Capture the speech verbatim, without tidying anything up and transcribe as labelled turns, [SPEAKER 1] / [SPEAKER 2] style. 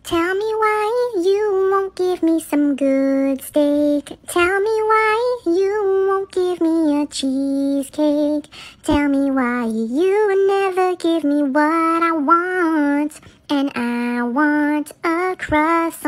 [SPEAKER 1] Tell me why you won't give me some good steak. Tell me why you won't give me a cheesecake. Tell me why you never give me what I want. And I want a crust.